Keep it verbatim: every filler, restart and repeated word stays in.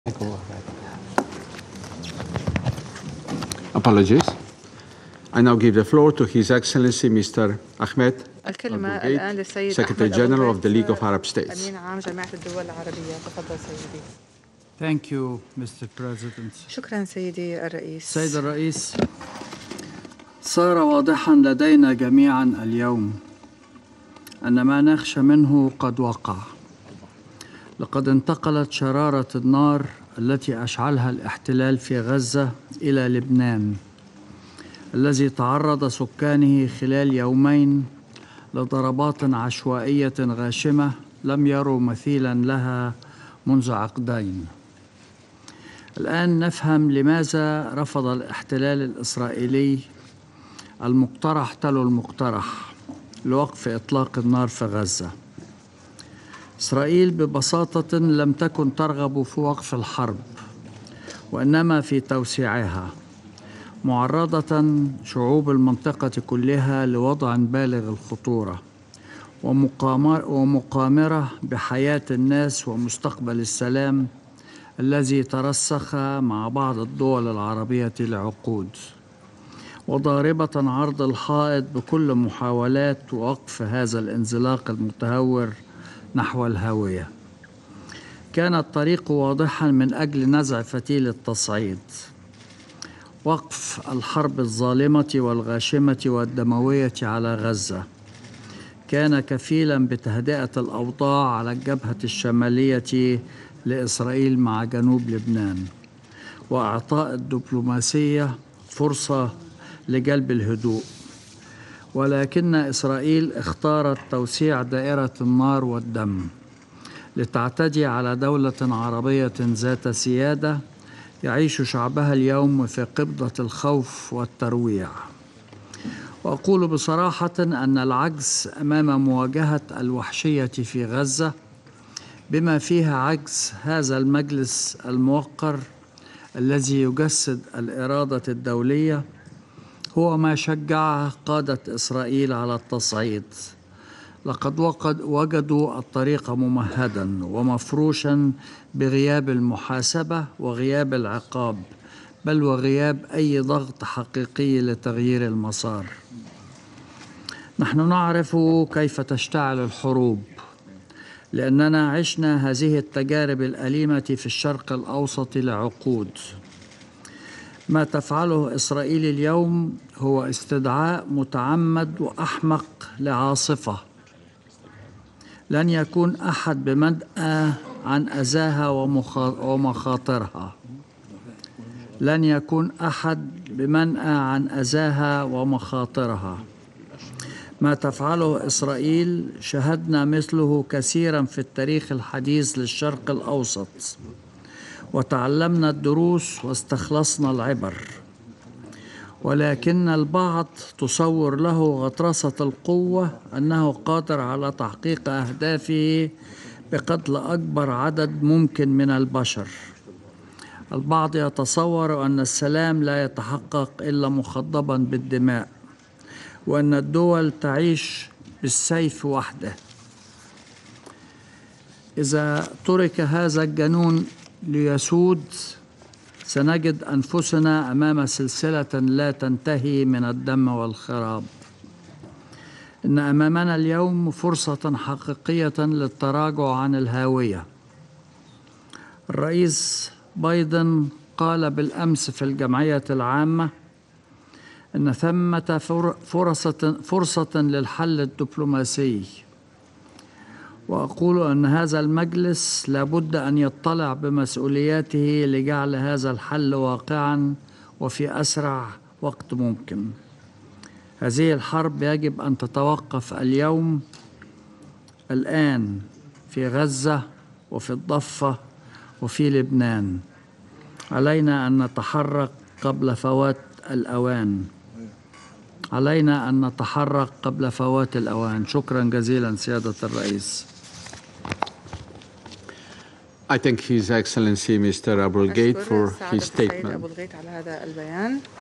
Apologies. I now give the floor to His Excellency Mister Ahmed الكلمة الآن للسيد Secretary أحمد General أبو of the League of الغيط Arab States. أمين عام جامعة الدول العربية. تفضل سيدي. Thank you, Mister President. شكرا سيدي الرئيس. سيد الرئيس، صار واضحا لدينا جميعا اليوم أن ما نخشى منه قد وقع. لقد انتقلت شرارة النار التي أشعلها الاحتلال في غزة إلى لبنان، الذي تعرض سكانه خلال يومين لضربات عشوائية غاشمة لم يروا مثيلا لها منذ عقدين. الآن نفهم لماذا رفض الاحتلال الإسرائيلي المقترح تلو المقترح لوقف إطلاق النار في غزة. إسرائيل ببساطة لم تكن ترغب في وقف الحرب، وإنما في توسيعها، معرضة شعوب المنطقة كلها لوضع بالغ الخطورة ومقامرة بحياة الناس ومستقبل السلام الذي ترسخ مع بعض الدول العربية لعقود، وضاربة عرض الحائط بكل محاولات وقف هذا الانزلاق المتهور نحو الهاوية. كان الطريق واضحا من أجل نزع فتيل التصعيد، وقف الحرب الظالمة والغاشمة والدموية على غزة. كان كفيلا بتهدئة الأوضاع على الجبهة الشمالية لإسرائيل مع جنوب لبنان، وإعطاء الدبلوماسية فرصة لجلب الهدوء. ولكن إسرائيل اختارت توسيع دائرة النار والدم لتعتدي على دولة عربية ذات سيادة يعيش شعبها اليوم في قبضة الخوف والترويع. وأقول بصراحة أن العجز أمام مواجهة الوحشية في غزة، بما فيها عجز هذا المجلس الموقر الذي يجسد الإرادة الدولية، هو ما شجع قادة إسرائيل على التصعيد. لقد وجدوا الطريق ممهدا ومفروشا بغياب المحاسبة وغياب العقاب، بل وغياب أي ضغط حقيقي لتغيير المسار. نحن نعرف كيف تشتعل الحروب، لأننا عشنا هذه التجارب الأليمة في الشرق الأوسط لعقود. ما تفعله إسرائيل اليوم هو استدعاء متعمد وأحمق لعاصفة لن يكون أحد بمنأى عن أذاها ومخاطرها. لن يكون أحد بمنأى عن أذاها ومخاطرها. ما تفعله إسرائيل شهدنا مثله كثيرا في التاريخ الحديث للشرق الأوسط، وتعلمنا الدروس واستخلصنا العبر. ولكن البعض تصور له غطرسة القوة أنه قادر على تحقيق أهدافه بقتل أكبر عدد ممكن من البشر. البعض يتصور أن السلام لا يتحقق إلا مخضبا بالدماء، وأن الدول تعيش بالسيف وحده. إذا ترك هذا الجنون ليسود، سنجد أنفسنا أمام سلسلة لا تنتهي من الدم والخراب. إن أمامنا اليوم فرصة حقيقية للتراجع عن الهاوية. الرئيس بايدن قال بالأمس في الجمعية العامة إن ثمة فرصة, فرصة للحل الدبلوماسي، وأقول أن هذا المجلس لابد أن يطلع بمسؤولياته لجعل هذا الحل واقعا وفي أسرع وقت ممكن. هذه الحرب يجب أن تتوقف اليوم، الآن، في غزة وفي الضفة وفي لبنان. علينا أن نتحرك قبل فوات الأوان. علينا أن نتحرك قبل فوات الأوان. شكرا جزيلا سيادة الرئيس. I thank His Excellency Mister Abu الغيط for his statement. أبو الغيط على هذا البيان.